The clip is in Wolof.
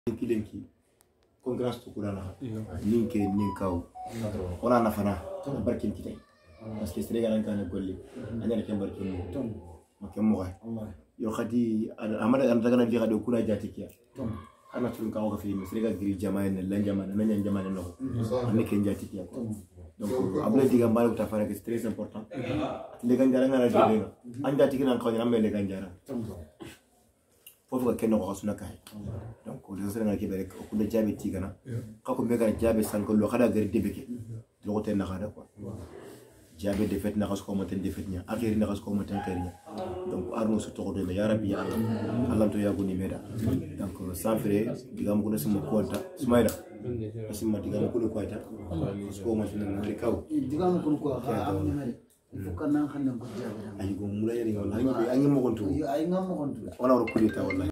Lenki congress to kulana ninke ninkaw wala nafana barkin kitay parce que Sénégal an kana golli anyana ke barkin mo ke mo yo khadi amada an daga na li khadi kuna jatikiya ana tun kawo ka fi Sénégal giri jama'a ne lan jama'a nan jama'a no ne ke jatikiya donc abla diga mbal ta fara que c'est très important le ganjara ngara jode an jatikina ko nyambe le ganjara fofu kenno ko suna kay donc le Sénégal ke bere ko de jabe tigana kako mega jabe sanko lo khada gari debeke lo ko ten na khada quoi jabe defet na ko mo ten defet nya akhiri na ko mo ten khirinya donc arno su to de ya rabbi ya Allah to ya goni meda donc sans frère digam ko na sama konta sumayda asimma digam ko ko ta ko mo ten na kaw digam ko am ni mari fukan nan xanna ko jabe ay go mulay ri wallahi ay ngam mo kontu ay ngam mo kontu wala ko kulita wallahi